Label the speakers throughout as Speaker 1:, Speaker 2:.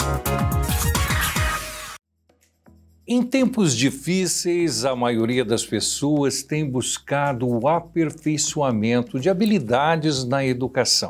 Speaker 1: Em tempos difíceis, a maioria das pessoas tem buscado o aperfeiçoamento de habilidades na educação.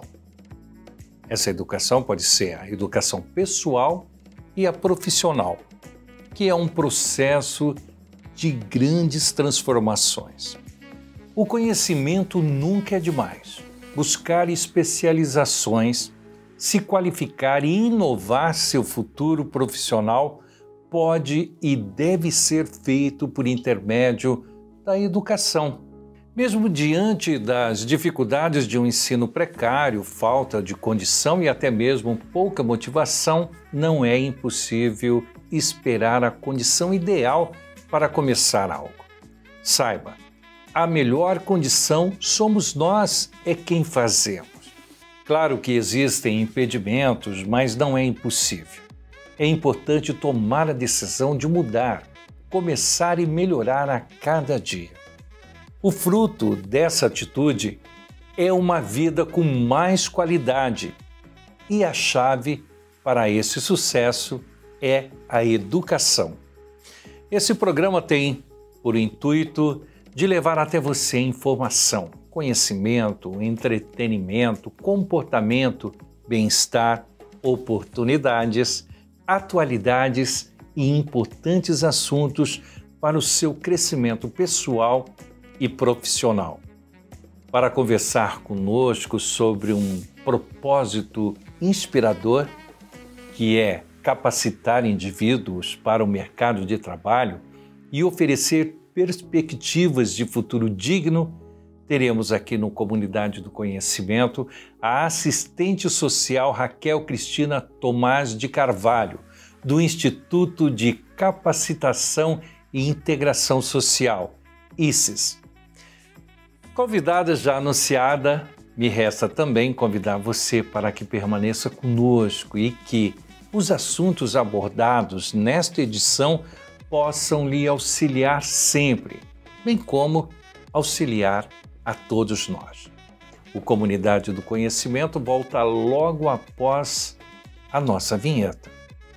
Speaker 1: Essa educação pode ser a educação pessoal e a profissional, que é um processo de grandes transformações. O conhecimento nunca é demais. Buscar especializações, se qualificar e inovar seu futuro profissional pode e deve ser feito por intermédio da educação. Mesmo diante das dificuldades de um ensino precário, falta de condição e até mesmo pouca motivação, não é impossível esperar a condição ideal para começar algo. Saiba, a melhor condição somos nós, é quem fazemos. Claro que existem impedimentos, mas não é impossível. É importante tomar a decisão de mudar, começar e melhorar a cada dia. O fruto dessa atitude é uma vida com mais qualidade e a chave para esse sucesso é a educação. Esse programa tem por intuito de levar até você informação, conhecimento, entretenimento, comportamento, bem-estar, oportunidades, atualidades e importantes assuntos para o seu crescimento pessoal e profissional. Para conversar conosco sobre um propósito inspirador, que é capacitar indivíduos para o mercado de trabalho e oferecer perspectivas de futuro digno, teremos aqui no Comunidade do Conhecimento a assistente social Raquel Cristina Tomás de Carvalho, do Instituto de Capacitação e Integração Social, ICES. Convidada já anunciada, me resta também convidar você para que permaneça conosco e que os assuntos abordados nesta edição possam lhe auxiliar sempre, bem como auxiliar a todos nós. O Comunidade do Conhecimento volta logo após a nossa vinheta.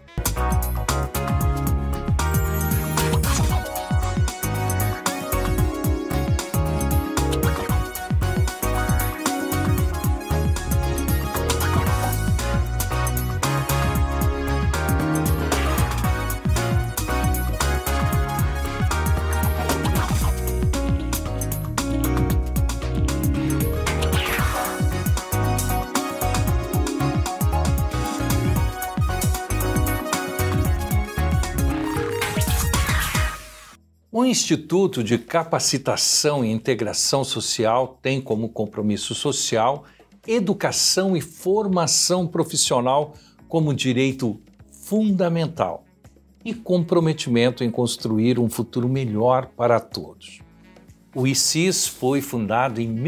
Speaker 1: O Instituto de Capacitação e Integração Social tem como compromisso social educação e formação profissional como direito fundamental e comprometimento em construir um futuro melhor para todos. O ICIS foi fundado em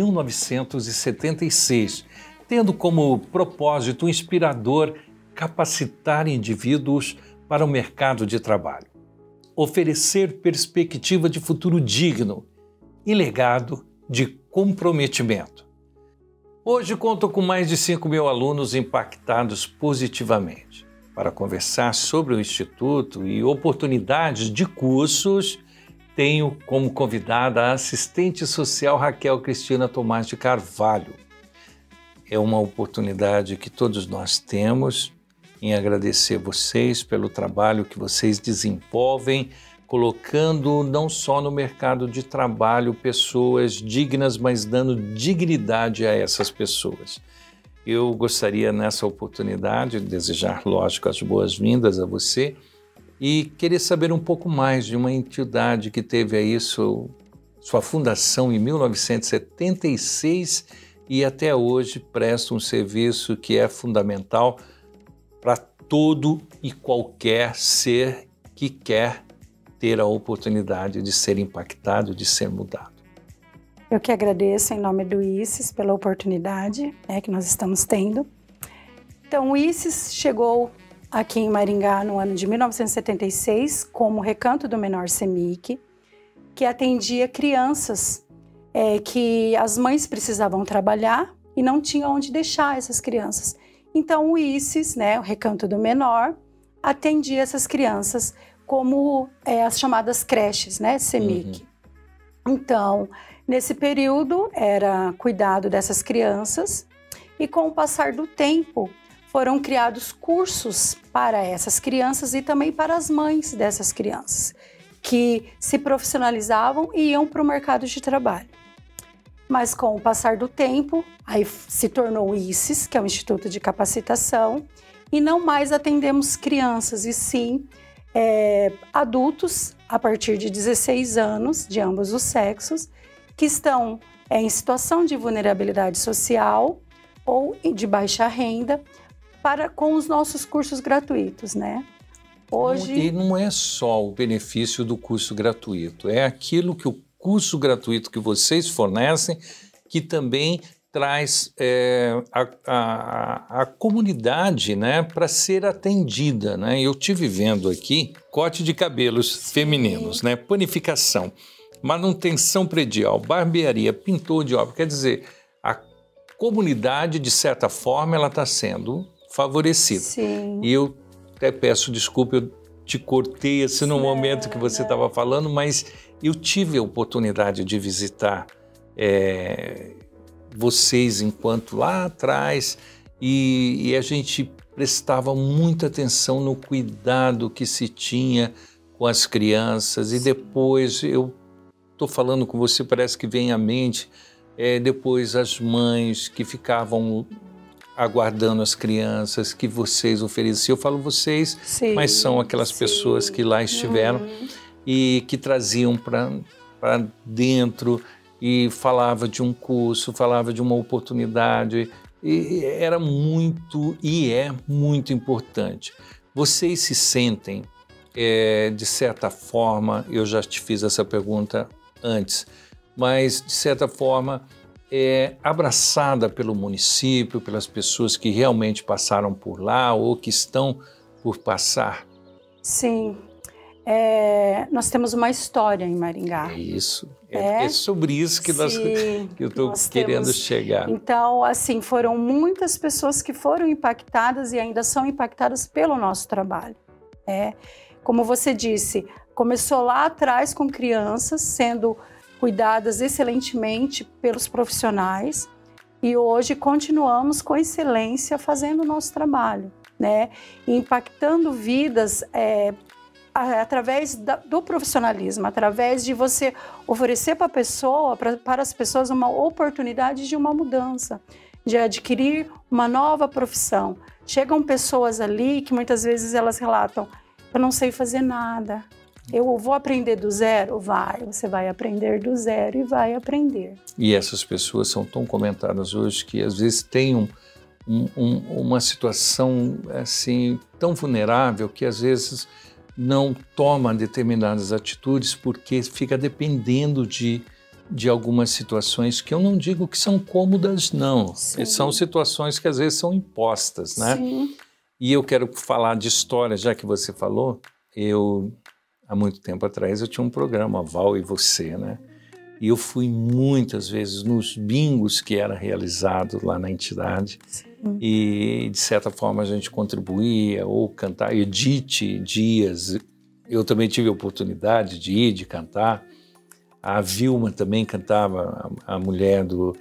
Speaker 1: 1976, tendo como propósito inspirador capacitar indivíduos para o mercado de trabalho, oferecer perspectiva de futuro digno e legado de comprometimento. Hoje conto com mais de 5.000 alunos impactados positivamente. Para conversar sobre o Instituto e oportunidades de cursos, tenho como convidada a assistente social Raquel Cristina Tomás de Carvalho. É uma oportunidade que todos nós temos em agradecer vocês pelo trabalho que vocês desenvolvem, colocando não só no mercado de trabalho pessoas dignas, mas dando dignidade a essas pessoas. Eu gostaria nessa oportunidade de desejar, lógico, as boas-vindas a você e querer saber um pouco mais de uma entidade que teve aí sua fundação em 1976 e até hoje presta um serviço que é fundamental para todo e qualquer ser que quer ter a oportunidade de ser impactado, de ser mudado.
Speaker 2: Eu que agradeço em nome do ICES pela oportunidade que nós estamos tendo. Então, o ICES chegou aqui em Maringá no ano de 1976 como Recanto do Menor CEMIC, que atendia crianças que as mães precisavam trabalhar e não tinham onde deixar essas crianças. Então, o ICES, o Recanto do Menor, atendia essas crianças, como as chamadas creches, né, CEMIC. Então, nesse período, era cuidado dessas crianças, e com o passar do tempo, foram criados cursos para essas crianças e também para as mães dessas crianças, que se profissionalizavam e iam para o mercado de trabalho. Mas com o passar do tempo, aí se tornou o ICES, que é o Instituto de Capacitação, e não mais atendemos crianças, e sim adultos a partir de 16 anos, de ambos os sexos, que estão em situação de vulnerabilidade social ou de baixa renda, com os nossos cursos gratuitos, né? Hoje...
Speaker 1: E não é só o benefício do curso gratuito, é aquilo que o curso gratuito que vocês fornecem, que também traz a comunidade, né, para ser atendida, né? Eu tive vendo aqui corte de cabelos femininos, né, panificação, manutenção predial, barbearia, pintor de obra. Quer dizer, a comunidade, de certa forma, ela está sendo favorecida.
Speaker 2: Sim.
Speaker 1: E eu até peço desculpa, eu te cortei assim no momento que você estava falando, mas eu tive a oportunidade de visitar vocês enquanto lá atrás, e a gente prestava muita atenção no cuidado que se tinha com as crianças. E depois, eu estou falando com você, parece que vem à mente, depois as mães que ficavam aguardando as crianças que vocês ofereciam. Eu falo vocês, sim, mas são aquelas pessoas que lá estiveram e que traziam para dentro, e falava de um curso, falava de uma oportunidade, e era muito, e é muito importante. Vocês se sentem, de certa forma, eu já te fiz essa pergunta antes, mas de certa forma abraçada pelo município, pelas pessoas que realmente passaram por lá ou que estão por passar?
Speaker 2: Sim. Nós temos uma história em Maringá.
Speaker 1: É isso. É sobre isso que eu estou querendo chegar.
Speaker 2: Então, assim, foram muitas pessoas que foram impactadas e ainda são impactadas pelo nosso trabalho. Como você disse, começou lá atrás com crianças sendo cuidadas excelentemente pelos profissionais, e hoje continuamos com excelência fazendo o nosso trabalho, né? Impactando vidas através do profissionalismo, através de você oferecer para as pessoas uma oportunidade de uma mudança, de adquirir uma nova profissão. Chegam pessoas ali que muitas vezes elas relatam: eu não sei fazer nada, eu vou aprender do zero? Você vai aprender do zero e vai aprender.
Speaker 1: E essas pessoas são tão comentadas hoje que às vezes têm uma situação assim tão vulnerável que às vezes não toma determinadas atitudes porque fica dependendo de algumas situações que eu não digo que são cômodas, não. São situações que às vezes são impostas, né?
Speaker 2: Sim.
Speaker 1: E eu quero falar de história, já que você falou. Há muito tempo atrás, eu tinha um programa, Val e Você, né? E eu fui muitas vezes nos bingos que era realizado lá na entidade. Sim. E, de certa forma, a gente contribuía ou cantava. Edith Dias, eu também tive a oportunidade de ir, de cantar. A Vilma também cantava, a mulher do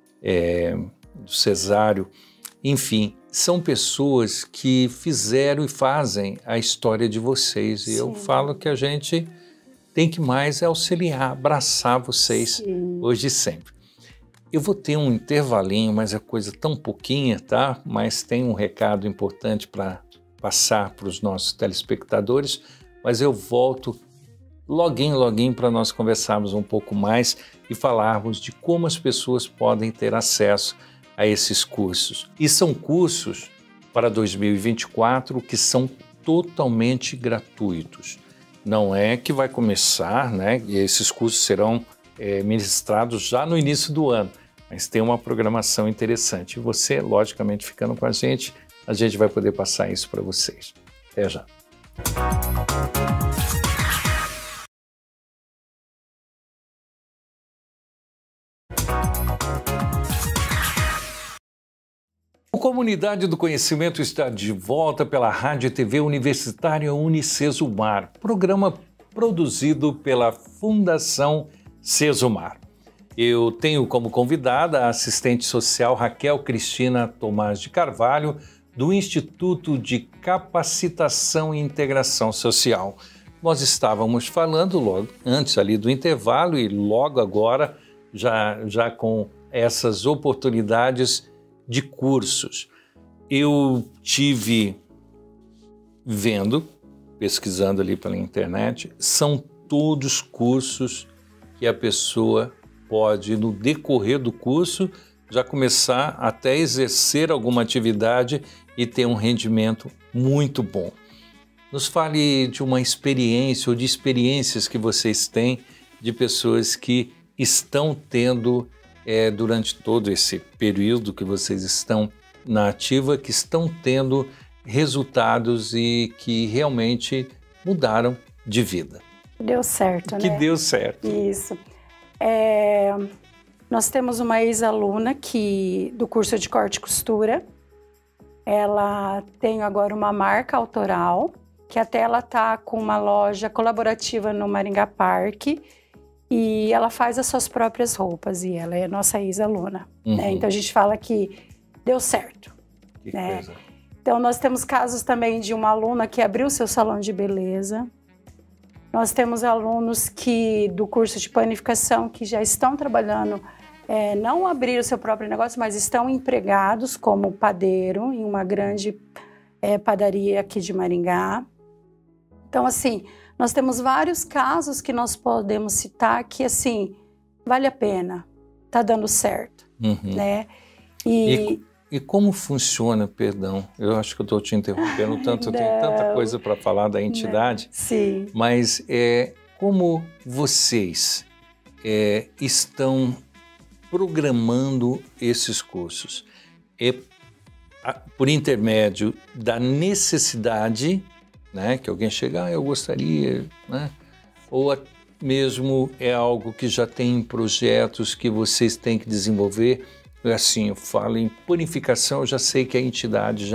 Speaker 1: Cesário. Enfim, são pessoas que fizeram e fazem a história de vocês. E eu falo que a gente tem que mais auxiliar, abraçar vocês hoje e sempre. Eu vou ter um intervalinho, mas é coisa tão pouquinha, tá? Mas tem um recado importante para passar para os nossos telespectadores, mas eu volto loguinho para nós conversarmos um pouco mais e falarmos de como as pessoas podem ter acesso a esses cursos. E são cursos para 2024 que são totalmente gratuitos. Não é que vai começar, né? E esses cursos serão ministrados já no início do ano, mas tem uma programação interessante. E você, logicamente, ficando com a gente vai poder passar isso para vocês. Até já. Comunidade do Conhecimento está de volta pela Rádio e TV Universitária Unicesumar, programa produzido pela Fundação Sesumar. Eu tenho como convidada a assistente social Raquel Cristina Tomás de Carvalho, do Instituto de Capacitação e Integração Social. Nós estávamos falando logo antes ali do intervalo e logo agora já com essas oportunidades de cursos. Eu tive pesquisando ali pela internet, são todos cursos que a pessoa pode, no decorrer do curso, já começar até exercer alguma atividade e ter um rendimento muito bom. Nos fale de uma experiência ou de experiências que vocês têm de pessoas que estão tendo, durante todo esse período que vocês estão na ativa, que estão tendo resultados e que realmente mudaram de vida.
Speaker 2: Deu certo, né?
Speaker 1: Que deu certo.
Speaker 2: Isso. Nós temos uma ex-aluna do curso de corte e costura. Ela tem agora uma marca autoral, que até ela está com uma loja colaborativa no Maringá Parque, e ela faz as suas próprias roupas, e ela é nossa ex-aluna. Né? Então a gente fala que deu certo.
Speaker 1: Que
Speaker 2: né?
Speaker 1: coisa.
Speaker 2: Então nós temos casos também de uma aluna que abriu seu salão de beleza. Nós temos alunos do curso de panificação que já estão trabalhando, não abriram o seu próprio negócio, mas estão empregados como padeiro em uma grande padaria aqui de Maringá. Então, assim, nós temos vários casos que nós podemos citar que, assim, vale a pena, tá dando certo, né?
Speaker 1: E como funciona, perdão, eu acho que eu estou te interrompendo tanto, eu tenho tanta coisa para falar da entidade,
Speaker 2: Sim.
Speaker 1: Mas como vocês estão programando esses cursos? Por intermédio da necessidade, né, que alguém chega, eu gostaria, né? Ou mesmo é algo que já tem projetos que vocês têm que desenvolver? Assim, eu falo em panificação, eu já sei que a entidade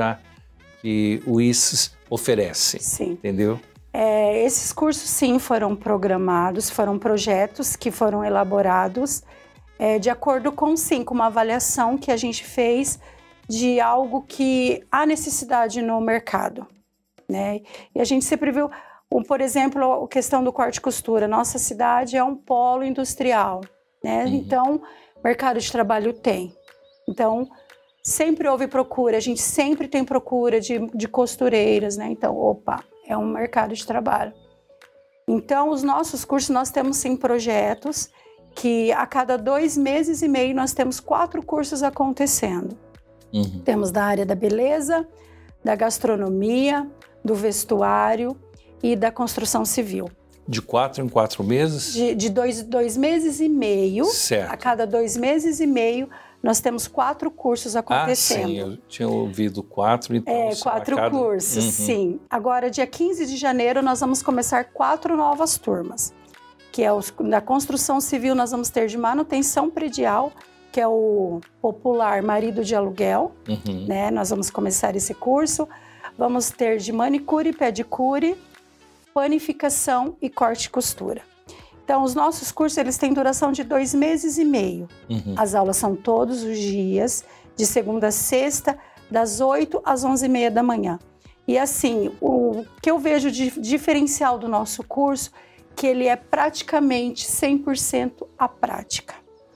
Speaker 1: que o ICES oferece,
Speaker 2: Sim.
Speaker 1: Entendeu?
Speaker 2: Esses cursos, sim, foram programados, foram projetos que foram elaborados de acordo com uma avaliação que a gente fez de algo que há necessidade no mercado, né? E a gente sempre viu, por exemplo, a questão do corte e costura. Nossa cidade é um polo industrial, né? Então, mercado de trabalho tem. Então, sempre houve procura, a gente sempre tem procura de costureiras, né? Então, é um mercado de trabalho. Então, os nossos cursos, nós temos sim projetos que a cada 2 meses e meio nós temos 4 cursos acontecendo. Temos da área da beleza, da gastronomia, do vestuário e da construção civil.
Speaker 1: De 4 em 4 meses?
Speaker 2: De 2 meses e meio.
Speaker 1: Certo.
Speaker 2: A cada 2 meses e meio, nós temos 4 cursos acontecendo.
Speaker 1: Sim, eu tinha ouvido 4, então...
Speaker 2: 4 cursos, sim. Agora, dia 15 de janeiro, nós vamos começar 4 novas turmas, que é da construção civil, nós vamos ter de manutenção predial, que é o popular marido de aluguel, né? Nós vamos começar esse curso. Vamos ter de manicure e pedicure, panificação e corte e costura. Então, os nossos cursos, eles têm duração de 2 meses e meio. As aulas são todos os dias, de segunda a sexta, das 8 às 11h30 da manhã. E assim, o que eu vejo de diferencial do nosso curso, que ele é praticamente 100% a prática.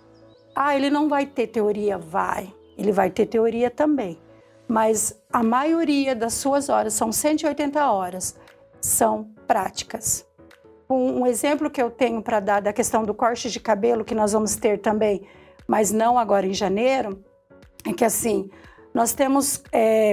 Speaker 2: Ele não vai ter teoria? Vai. Ele vai ter teoria também. Mas a maioria das suas horas, são 180 horas, são práticas. Um exemplo que eu tenho para dar da questão do corte de cabelo, que nós vamos ter também, mas não agora em janeiro, é que assim, nós temos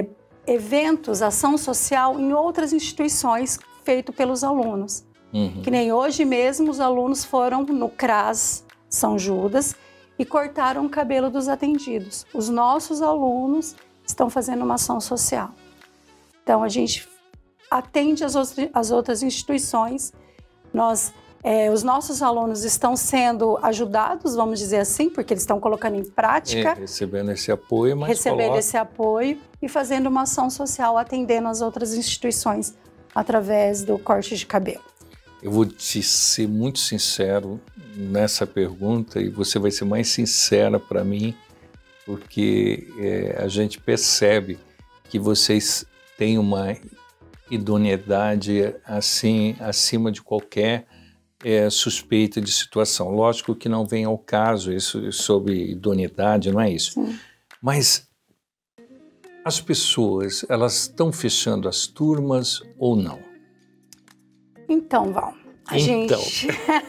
Speaker 2: eventos, ação social em outras instituições feito pelos alunos. Que nem hoje mesmo os alunos foram no CRAS São Judas e cortaram o cabelo dos atendidos. Os nossos alunos estão fazendo uma ação social. Então, a gente atende as outras instituições, nós Os nossos alunos estão sendo ajudados, vamos dizer assim, porque eles estão colocando em prática.
Speaker 1: Recebendo esse apoio, mas
Speaker 2: recebendo esse apoio e fazendo uma ação social, atendendo as outras instituições através do corte de cabelo.
Speaker 1: Eu vou te ser muito sincero nessa pergunta e você vai ser mais sincera para mim, porque a gente percebe que vocês têm uma idoneidade assim acima de qualquer suspeita de situação. Lógico que não vem ao caso isso sobre idoneidade, não é isso.
Speaker 2: Sim.
Speaker 1: Mas as pessoas, elas estão fechando as turmas ou não?
Speaker 2: Então, Val, gente...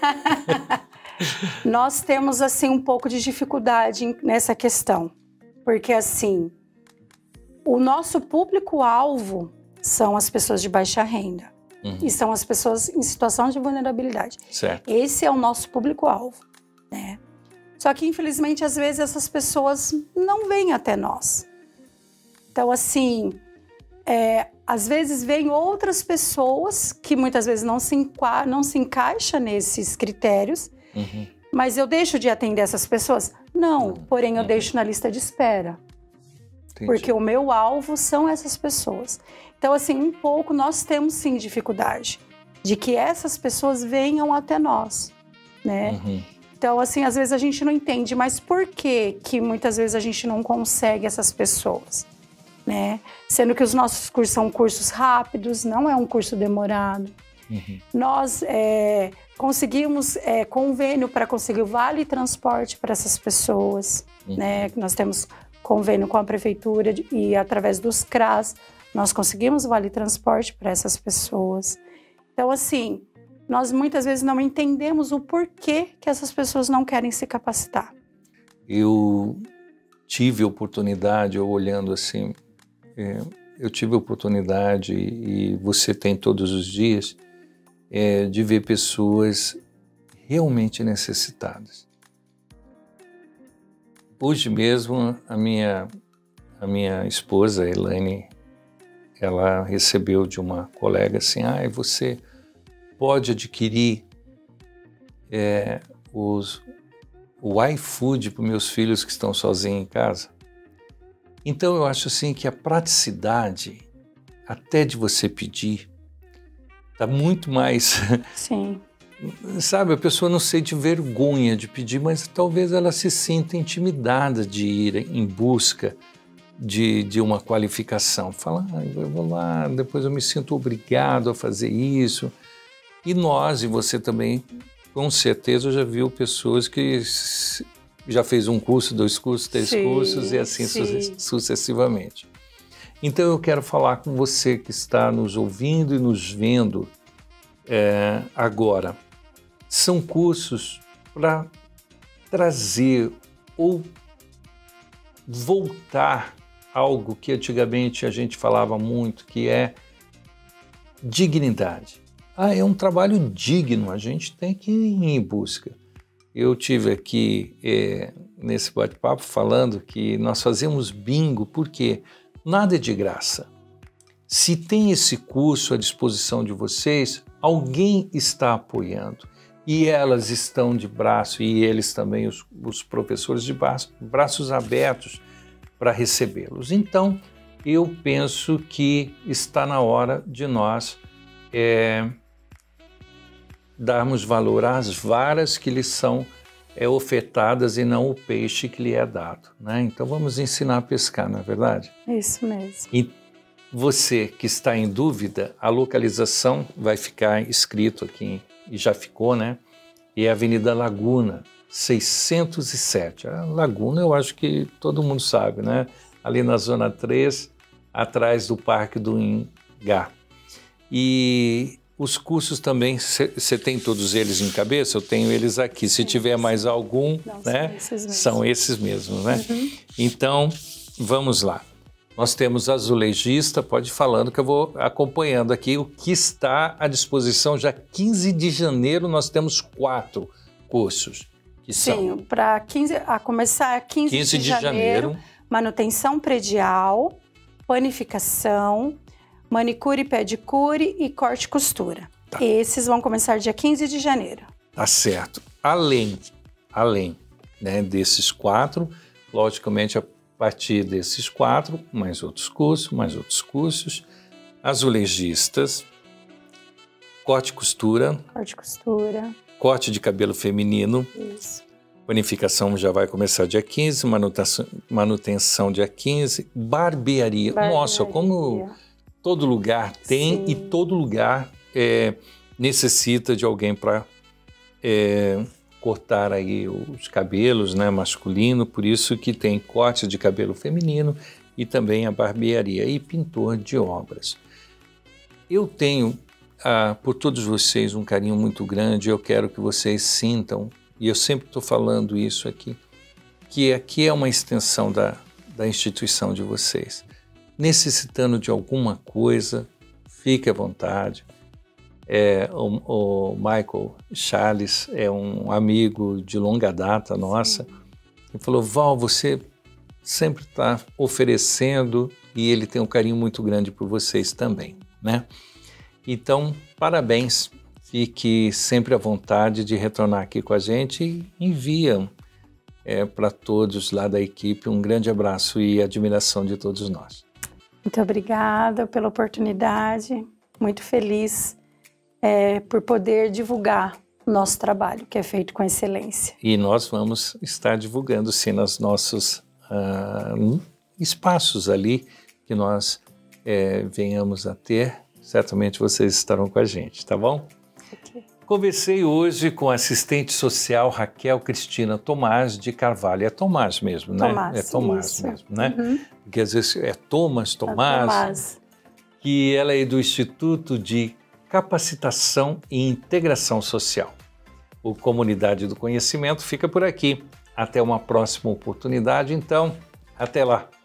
Speaker 2: Nós temos, assim, um pouco de dificuldade nessa questão. Porque, assim, o nosso público-alvo são as pessoas de baixa renda. E são as pessoas em situação de vulnerabilidade.
Speaker 1: Certo.
Speaker 2: Esse é o nosso público-alvo, né? Só que, infelizmente, às vezes essas pessoas não vêm até nós. Então, assim, às vezes vêm outras pessoas que muitas vezes não se encaixa nesses critérios, mas eu deixo de atender essas pessoas? Não, porém eu deixo na lista de espera. Entendi. Porque o meu alvo são essas pessoas. Então, assim, um pouco nós temos sim dificuldade de que essas pessoas venham até nós, né? Então, assim, às vezes a gente não entende, mas por que muitas vezes a gente não consegue essas pessoas, né? Sendo que os nossos cursos são cursos rápidos, não é um curso demorado. Nós conseguimos convênio para conseguir o vale transporte para essas pessoas, né? Nós temos convênio com a prefeitura e através dos CRAS nós conseguimos o vale transporte para essas pessoas. Então, assim, nós muitas vezes não entendemos o porquê que essas pessoas não querem se capacitar.
Speaker 1: Eu tive oportunidade, eu olhando assim, eu tive oportunidade, e você tem todos os dias, de ver pessoas realmente necessitadas. Hoje mesmo, a minha esposa, Elaine, ela recebeu de uma colega assim, você pode adquirir o iFood para meus filhos que estão sozinhos em casa? Então eu acho assim que a praticidade, até de você pedir, está muito mais...
Speaker 2: Sim.
Speaker 1: Sabe, a pessoa não sente vergonha de pedir, mas talvez ela se sinta intimidada de ir em busca de uma qualificação. Fala, eu vou lá, depois eu me sinto obrigado a fazer isso. E nós, e você também, com certeza já viu pessoas que já fez um curso, 2 cursos, 3 cursos e assim sucessivamente. Então eu quero falar com você que está nos ouvindo e nos vendo agora. São cursos para trazer ou voltar algo que antigamente a gente falava muito, que é dignidade. É um trabalho digno, a gente tem que ir em busca. Eu tive aqui nesse bate-papo falando que nós fazemos bingo porque nada é de graça. Se tem esse curso à disposição de vocês, alguém está apoiando. E elas estão de braço, e eles também, os professores, de braços abertos para recebê-los. Então, eu penso que está na hora de nós darmos valor às varas que lhes são ofertadas e não o peixe que lhe é dado, né? Então, vamos ensinar a pescar, não é verdade?
Speaker 2: Isso mesmo.
Speaker 1: E você que está em dúvida, a localização vai ficar escrito aqui, e já ficou, né? E é a Avenida Laguna, 607. A Laguna eu acho que todo mundo sabe, né? Ali na Zona 3, atrás do Parque do Ingá. E os cursos também, você tem todos eles em cabeça? Eu tenho eles aqui. Se tiver mais algum, né? São esses mesmos, né? Então, vamos lá. Nós temos azulejista, pode ir falando que eu vou acompanhando aqui o que está à disposição. Já 15 de janeiro nós temos 4 cursos. Que
Speaker 2: Sim, para começar 15 de janeiro, manutenção predial, panificação, manicure e pedicure e corte e costura.
Speaker 1: Tá.
Speaker 2: Esses vão começar dia 15 de janeiro.
Speaker 1: Tá certo. Além, né, desses 4, logicamente, a partir desses 4, mais outros cursos, azulejistas, corte e costura, corte de cabelo feminino,
Speaker 2: Isso.
Speaker 1: panificação já vai começar dia 15, manutenção dia 15, barbearia. Nossa, como todo lugar tem. Sim. E todo lugar necessita de alguém para cortar aí os cabelos, né, masculino, por isso que tem corte de cabelo feminino e também a barbearia e pintor de obras. Eu tenho por todos vocês um carinho muito grande, eu quero que vocês sintam, e eu sempre estou falando isso aqui, que aqui é uma extensão da instituição de vocês. Necessitando de alguma coisa, fique à vontade. O Michael Charles é um amigo de longa data nossa. Ele falou, Val, você sempre está oferecendo e ele tem um carinho muito grande por vocês também, né? Então, parabéns, fique sempre à vontade de retornar aqui com a gente e envia para todos lá da equipe um grande abraço e admiração de todos nós.
Speaker 2: Muito obrigada pela oportunidade, muito feliz por poder divulgar o nosso trabalho, que é feito com excelência.
Speaker 1: E nós vamos estar divulgando, sim, nos nossos espaços ali que nós venhamos a ter. Certamente vocês estarão com a gente, tá bom? Okay. Conversei hoje com a assistente social Raquel Cristina Tomás de Carvalho. É Tomás mesmo, né?
Speaker 2: Tomás,
Speaker 1: é Tomás
Speaker 2: isso.
Speaker 1: mesmo, né?
Speaker 2: Uhum.
Speaker 1: Porque às vezes é Tomás. Que ela é do Instituto de Capacitação e Integração Social. O Comunidade do Conhecimento fica por aqui. Até uma próxima oportunidade, então, até lá.